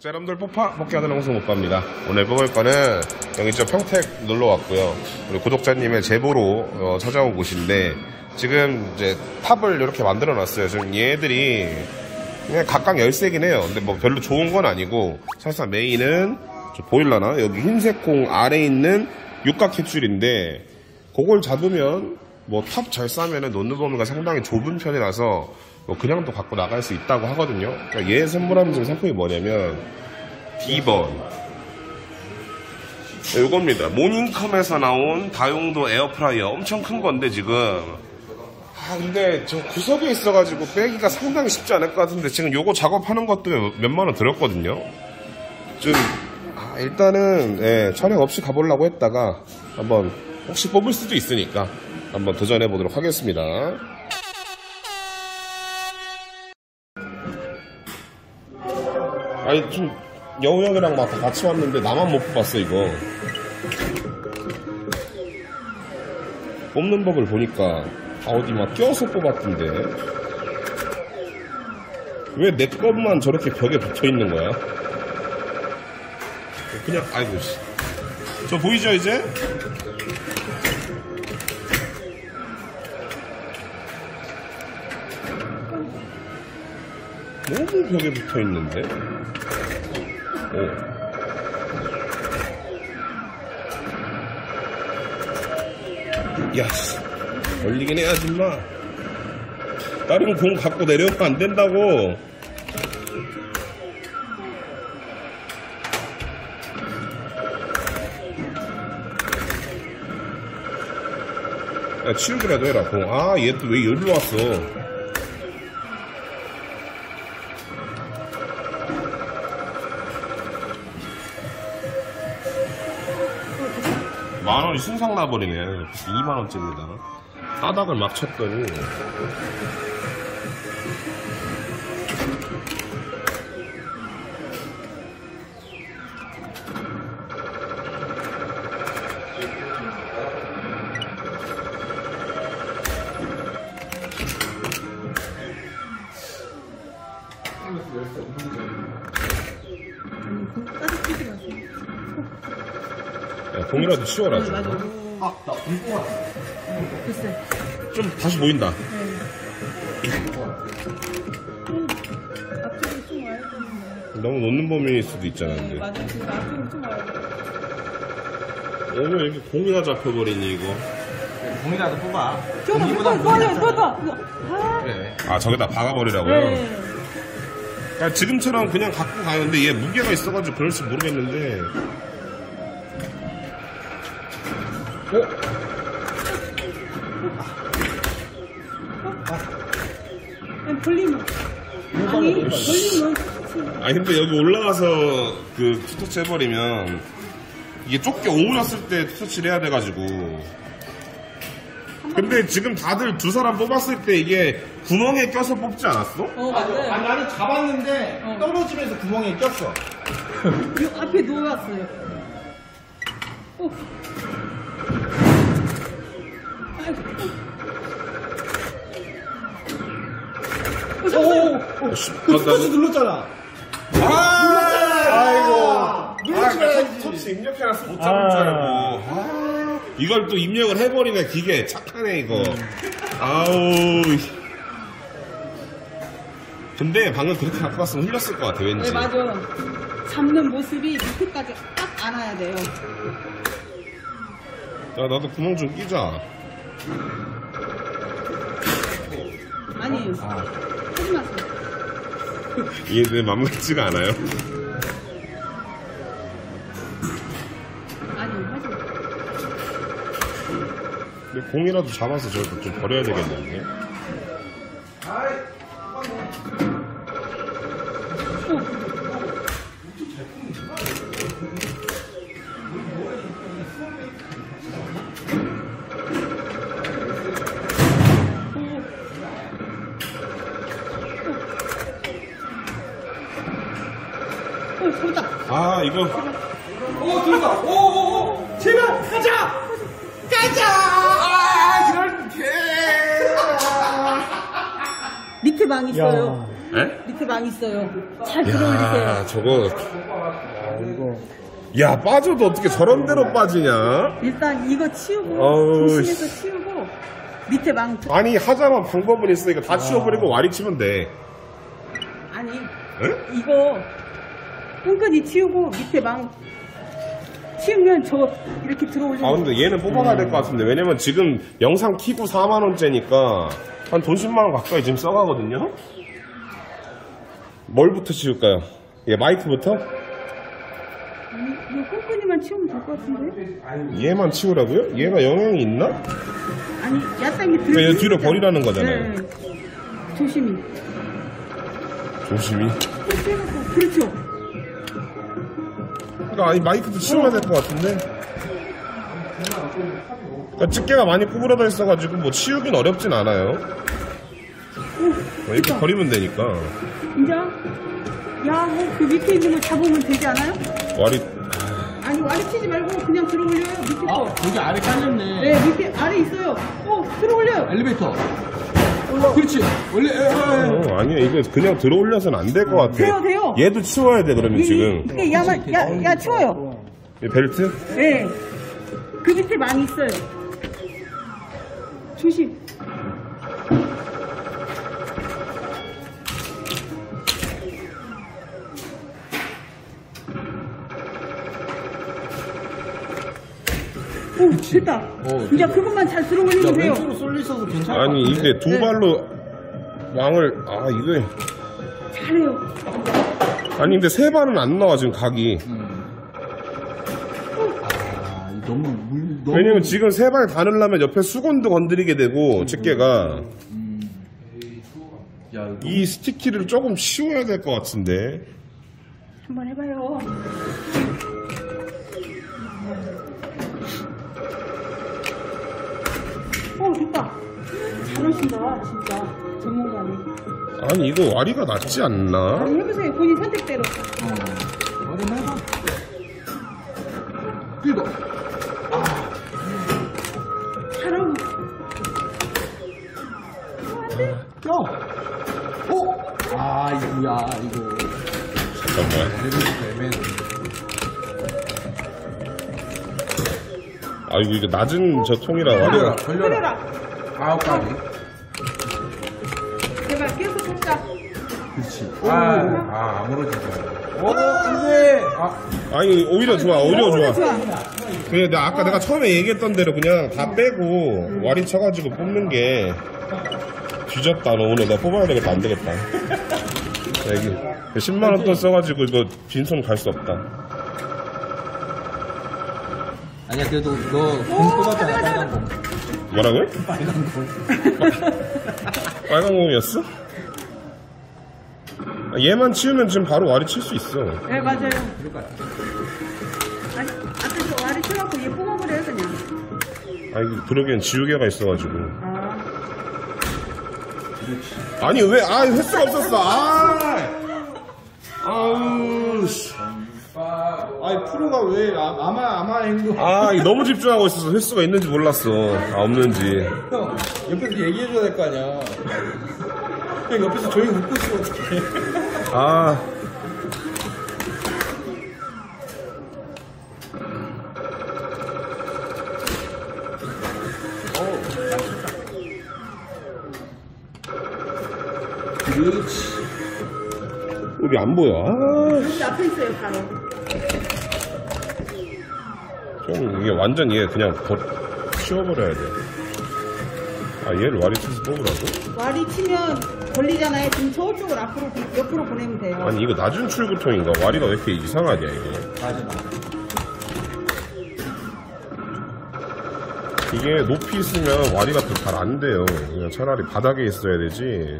자, 여러분들 뽀파 먹기 하는 홍성 오빠입니다. 오늘 뽑을 거는 여기 저 평택 놀러 왔고요. 우리 구독자님의 제보로 찾아온 곳인데 지금 이제 탑을 이렇게 만들어 놨어요. 지금 얘들이 그냥 각각 열쇠긴 해요. 근데 뭐 별로 좋은 건 아니고 사실상 메인은 저 보일라나 여기 흰색 공 아래에 있는 육각 캡슐인데 그걸 잡으면 뭐 탑 잘 싸면은 놓는 범위가 상당히 좁은 편이라서 뭐 그냥도 갖고 나갈 수 있다고 하거든요. 그러니까 얘 선물하면 지금 상품이 뭐냐면 D번 이겁니다. 모닝컴에서 나온 다용도 에어프라이어 엄청 큰 건데 지금 근데 저 구석에 있어가지고 빼기가 상당히 쉽지 않을 것 같은데 지금 요거 작업하는 것도 몇만 원 들었거든요. 좀 일단은 촬영 없이 가보려고 했다가 한번 혹시 뽑을 수도 있으니까 한번 도전해 보도록 하겠습니다. 아니 좀 여우 형이랑 막 같이 왔는데 나만 못 뽑았어 이거. 뽑는 법을 보니까 어디 막 껴서 뽑았던데 왜 내 것만 저렇게 벽에 붙어 있는 거야? 그냥 아이고 씨. 저 보이죠 이제? 너무 벽에 붙어 있는데? 야, 씨. 걸리긴 해야지, 임마. 다른 공 갖고 내려오면 안 된다고. 야, 치우기라도 해라, 공. 얘 또 왜 여기로 왔어? 만원이 순삭 나버리네. 2만원짜리에다가 따닥을 막 쳤더니 야, 공이라도 치워라 좀. 나 공포가 글쎄 좀 다시 보인다. 앞쪽에 좀 와야 되는데 너무 놓는 범위일 수도 있잖아. 근데 맞아 지금 앞쪽에 좀 와야 돼. 오늘 이렇게 공이나 잡혀버리니 이거. 공이라도 뽑아. 뽑아. 그래. 저기다 박아버리라고요? 네. 그러니까 지금처럼 그냥 갖고 가는데 얘 무게가 있어가지고 그럴지 모르겠는데. 걸리면 아니 근데 여기 올라가서 그 투터치 해버리면 이게 좁게 오므렸을 때 투터치를 해야 돼가지고. 근데 지금 다들 두 사람 뽑았을 때 이게 구멍에 껴서 뽑지 않았어? 맞아요. 아니 나는 잡았는데 떨어지면서 구멍에 꼈어. 요 앞에 놓았어요. 터치 눌렀잖아. 터치 입력해놔서 못 잡을 줄 알고. 이걸 또 입력을 해버리네. 기계 착하네 이거. 근데 방금 그렇게 갖고 왔으면 흘렸을 것 같아 왠지. 네 맞아. 잡는 모습이 밑에까지 딱 안아야 돼요. 야 나도 구멍 좀 끼자. 아니에요. 하지 마세요. 이게 내 맘 같지가 않아요? 아니요 하지 마세요. 근데 공이라도 잡아서 저거 좀 버려야 되겠는데. 이거. 들어가. 제발, 가자! 그렇게. 밑에 방 있어요. 에? 밑에 망 있어요. 잘 들어올리세요. 야, 저거. 야, 빠져도 어떻게 저런 데로 빠지냐? 일단 이거 치우고 어우, 조심해서 치우고 밑에 망 아니, 하자만 방법은 있어. 이거 다 치워버리고 와리 치면 돼. 아니 에? 이거 끈끈이 치우고 밑에 망 치우면 저 이렇게 들어올리는 아, 근데 얘는 뽑아가야 될 것 같은데. 왜냐면 지금 영상 키고 4만원째니까 한 돈 10만원 가까이 지금 써가거든요? 뭘부터 치울까요? 얘 마이크부터? 이거 끈끈이만 치우면 될 것 같은데? 얘만 치우라고요? 얘가 영향이 있나? 아니 야땅이 그러니까 얘 뒤로 버리라는 거잖아요. 네. 조심히 조심히. 그렇죠. 그러니까 아니 마이크도 치워야 될 것 같은데. 그러니까 집게가 많이 구부러져 있어가지고 뭐 치우긴 어렵진 않아요. 이렇게 버리면 되니까. 이제 야그 밑에 있는 거 잡으면 되지 않아요? 와리. 아니 와리 치지 말고 그냥 들어올려요 밑에 거. 여기 아래 깔렸네. 네 밑에 아래 있어요. 들어올려요. 엘리베이터. 그렇지. 원래 아니야 이거 그냥 들어 올려서는 안 될 것 같아. 돼요. 얘도 치워야 돼 그러면 지금. 이게 야 치워요. 이 벨트? 네. 그 밑에 많이 있어요. 조심. 오, 됐다. 이제 그것만 잘 들어올리면 돼요. 왼쪽으로 쏠려 있어도 괜찮아. 아니 이게 두 발로 왕을 이거 잘해요. 아니 근데 세 발은 안 나와 지금 각이. 너무 왜냐면 지금 세 발 다 넣으려면 옆에 수건도 건드리게 되고 집게가 이 스티키를 조금 치워야 될 것 같은데. 한번 해봐요. 됐다. 잘하신다, 진짜. 전문가네. 아니 이거 와리가 낫지 않나? 아니, 해보세요. 본인 선택대로. 어디 해봐. 이거. 잘하고. 껴. 이거야, 이거. 잠깐만. 아이고 이거 낮은 저 통이라 와리가. 걸려라. 9가지. 제발 깨서 뽑자. 그렇지. 아무러지죠. 근데. 아니 오히려 좋아 오히려 좋아. 좋아. 그래 내가 처음에 얘기했던 대로 그냥 다 빼고 와리 쳐가지고 뽑는 게 뒤졌다. 너 오늘 나 뽑아야 되겠다. 안 되겠다. 여기 10만원 돈 써가지고 이거 빈손 갈 수 없다. 아니야, 그래도 너공 뽑았잖아, 빨간 공. 뭐라고요? 빨간 공. 빨간 공이었어? 얘만 치우면 지금 바로 와리 칠 수 있어. 네, 맞아요. 그럴 것 같아. 아니, 앞에서 와리 쳐갖고 얘 뽑아버려요, 그냥. 아니 그러기엔 지우개가 있어가지고. 그렇지. 아니 왜 횟수가 없었어. 아우 씨. 프로가 왜 아마 행동. 이거 너무 집중하고 있어서 횟수가 있는지 몰랐어. 없는지. 형, 옆에서 얘기해줘야 될 거 아니야. 그냥 옆에서 조용히 웃고 있으면 어떡해. 그렇지. 여기 안 보여. 여기 앞에 있어요, 바로. 좀 이게 완전 얘 그냥 치워버려야 돼. 얘를 와리 쳐서 뽑으라고? 와리 치면 걸리잖아요. 지금 저쪽을 옆으로 보내면 돼요. 아니 이거 낮은 출구통인가? 와리가 왜 이렇게 이상하냐 이거. 맞아. 이게 높이 있으면 와리가 또 잘 안 돼요. 그냥 차라리 바닥에 있어야 되지.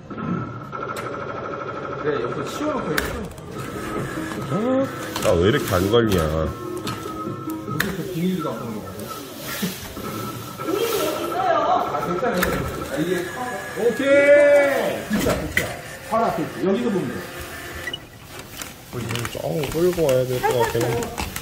그래, 옆에 치워놓고 있어. 나 왜 이렇게 안 걸리냐. 여기서 비닐도 안 보는 거 같아. 괜찮아. 이게. 오케이! 진짜. 바로 앞에 있어. 여기서 보면 돼. 좀 끌고 와야 될 것 같긴 해.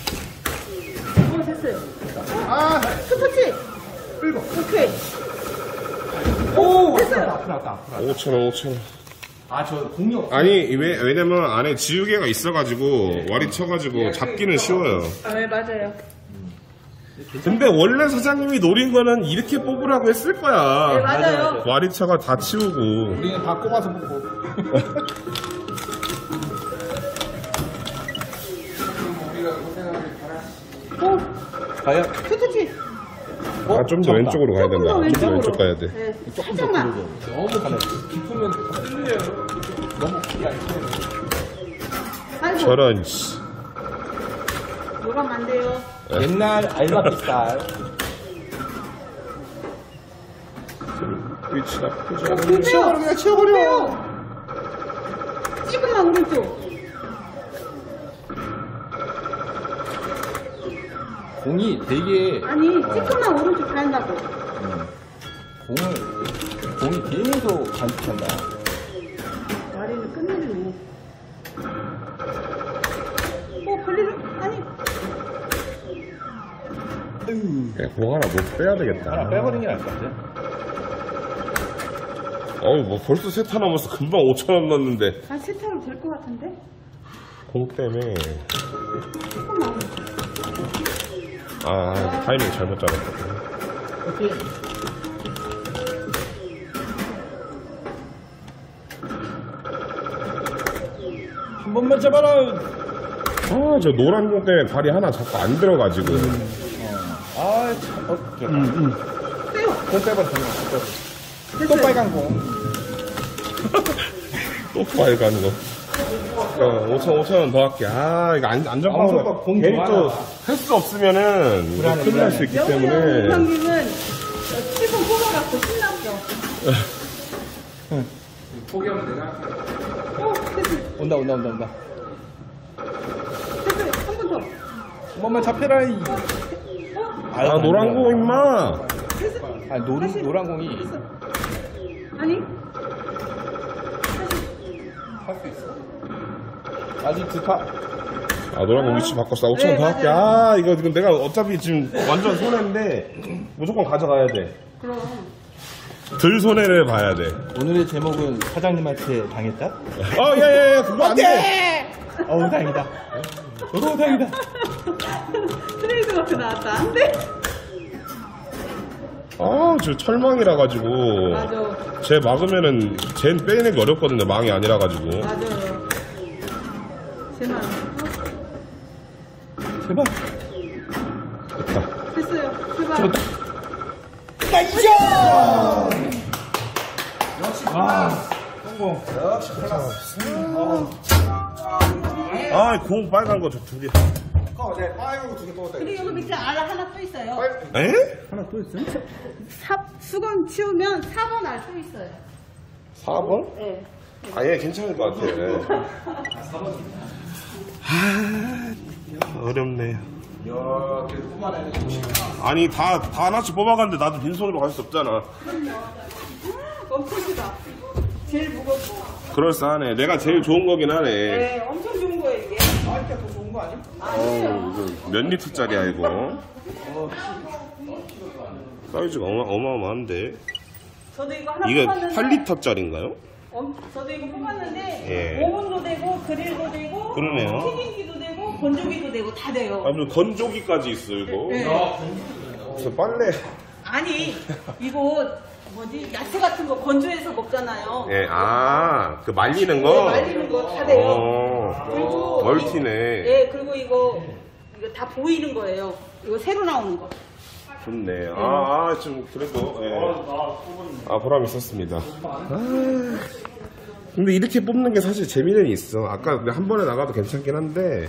됐어요. 스포츠! 끌고. 오케이. 오! 됐어요. 앞으로. 5,000원. 저 공이 없어. 아니 왜냐면 안에 지우개가 있어가지고 와리 쳐가지고 잡기는 쉬워요. 네, 맞아요. 근데 원래 사장님이 노린 거는 이렇게 뽑으라고 했을 네, 거야. 맞아요. 와리쳐가 다 치우고. 우리는 다 꼽아서 뽑고. 과연? 그치. 아, 좀 더 왼쪽으로 가야 된다. 조금 더 좀 더 왼쪽으로. 왼쪽 가야 돼. 네, 조금 더 살짝만. 들어줘. 너무 가면 깊으면 틀려요. 너무 깊게 안 틀려요. 아이고, 저런, 씨. 노가면 안 돼요. 옛날 알마피 스타일. 위치 나쁘지 않아. 치워버려, 그냥 치워버려. 조금만 오른쪽. 공이 되게 아니, 조금만 오른쪽 가야 한다고. 공이 계속 간직한다. 와리는 끝내주네. 걸리는, 아니. 공 하나 못 빼야 되겠다. 하나 빼버리는 게 나을 것 같아. 어우, 뭐 벌써 세타 남았어. 금방 5,000원 넣었는데. 한 세타로 될 것 같은데? 공 때문에. 조금만 오른쪽. 타이밍 잘못 잡았다. 한 번만 잡아라. 저 노란 공 때문에 발이 하나 자꾸 안 들어가지고. 빼요. 공 빼버려. 또 빨간 공. 또 빨간 거. 5,000원 더 할게. 이거 안전빵으로 공 괜히 좋아하나 또 할 수 없으면은 이거 불안해, 큰일 날 수 있기 영훈이 때문에. 형님은 7번 뽑아갖고 신났어. 포기하면 내가 할게. 됐어. 온다. 됐어요. 한 번 더. 한 번만 잡혀라. 노란 거 임마. 됐어. 노란 공이 됐어. 아니? 할 수 있어. 아직 두 타. 노란 거 위치 바꿨어. 5,000원 네, 더 할게. 맞아요. 이거 내가 어차피 지금 완전 손해인데 무조건 가져가야 돼. 그럼. 들 손해를 봐야 돼. 오늘의 제목은 사장님한테 당했다? 야야야, 그거 안 돼. 어우, 다행이다. 너무 다행이다. 트레이드 마크 나왔다. 안 돼? 저 철망이라 가지고. 맞아. 쟤 막으면은 쟤 빼내기 어렵거든요. 망이 아니라 가지고. 맞아요. 제발. 제발. 됐다. 됐어요. 제발. 성공. 역시 클라스. 공 빨간 거 저 두 개. 빨간 거 두 개 뽑았다. 그리고 여기 밑에 알 하나 또 있어요. 에? 하나 또 있어? 수건 치우면 4번 알 또 있어요. 4번? 네. 얘 괜찮을 것 같아. 어렵네. 아니, 다 하나씩 뽑아갔는데 나도 빈손으로 갈 수 없잖아. 엄청 크다. 제일 무겁고. 그럴싸하네. 내가 제일 좋은 거긴 하네. 네, 엄청 좋은 거예요, 이게. 이렇게 더 좋은 거 아니야? 아니에요. 이거 몇 리터짜리야, 이거? 사이즈가 어마어마한데. 저도 이거 하나 이게 뽑았는데. 8리터짜리인가요? 저도 이거 뽑았는데. 예. 오븐도 되고, 그릴도 되고. 그러네요. 튀김기도 되고, 건조기도 되고, 다 돼요. 아니, 건조기까지 있어, 이거. 네. 저 빨래. 아니, 이거 뭐지? 야채 같은 거 건조해서 먹잖아요. 예, 그 말리는 거? 네, 말리는 거 다 돼요. 그리고 멀티네. 예, 그리고 이거 다 보이는 거예요. 이거 새로 나오는 거. 좋네. 좀, 그래도, 예. 보람 있었습니다. 근데 이렇게 뽑는 게 사실 재미는 있어. 아까 한 번에 나가도 괜찮긴 한데.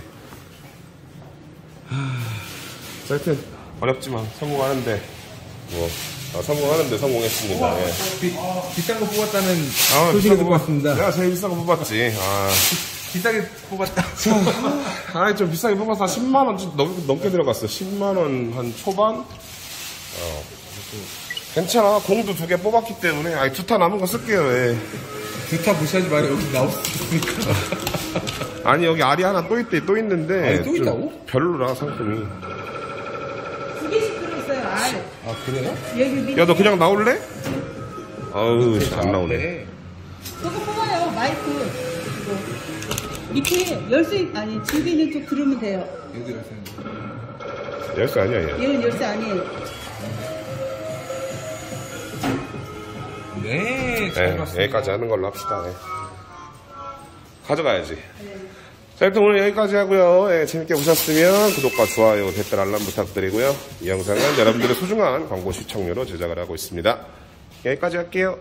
하여튼, 어렵지만 성공하는데, 성공하는데 성공했습니다. 예. 비싼 거 뽑았다는 비싼 소식을 거 듣고 왔습니다. 내가 제일 비싼 거 뽑았지. 비싸게 뽑았다. 좀 비싸게 뽑아서 10만원 좀 넘게 들어갔어. 10만원 한 초반? 괜찮아. 공도 2개 뽑았기 때문에. 2타 남은 거 쓸게요. 예. 두타 무시하지 말고 여기 나올 수 있으니까. 아니, 여기 알이 하나 또 있는데. 또 좀 있다고? 별로라, 상품이. 2개씩 들어있어요, 알. 그래요? 여기 밑에. 야, 너 그냥 나올래? 안 나오네. 저거 뽑아요. 마이크 이거 밑에 열쇠 아니 줄기 있는 쪽 들으면 돼요. 여기 열쇠. 열쇠 아니야 얘. 얘는 열쇠 아니에요. 네, 잘 네, 봤습니다. 여기까지 하는 걸로 합시다. 네. 가져가야지. 자, 일단 오늘 여기까지 하고요. 예, 재밌게 보셨으면 구독과 좋아요, 댓글 알람 부탁드리고요. 이 영상은 여러분들의 소중한 광고 시청료로 제작을 하고 있습니다. 여기까지 할게요.